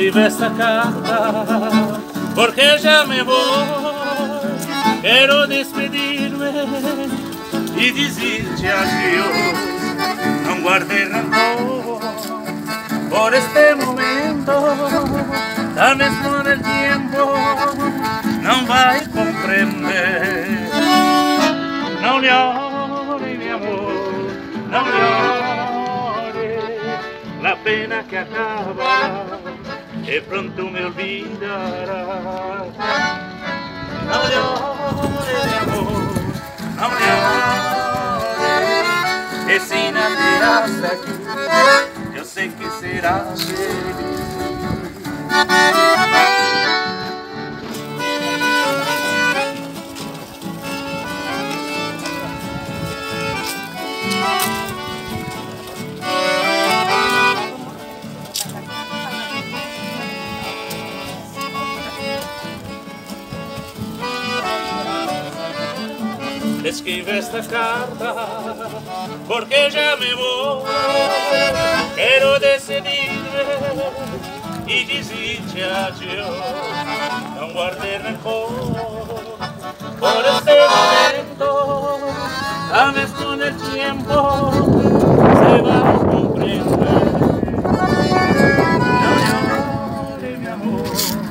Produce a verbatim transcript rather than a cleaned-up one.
Escribe esta carta porque ya me voy. Quiero despedirme y decirte adiós. No guarde rencor por este momento, tal vez con el tiempo no va a comprender. No llore, mi amor, no llore, la pena que acaba y pronto me olvidará. No llore, mi amor, no llore, que si nacieras aquí, yo sé que serás feliz. Escribe esta carta porque ya me voy. Quiero decidirme y decirte adiós. No guarde rencor por este momento, tal vez con el tiempo se va a comprender. No llore, mi amor,